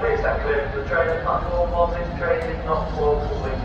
please stand clear of the trailer platform while this train is not 4 forward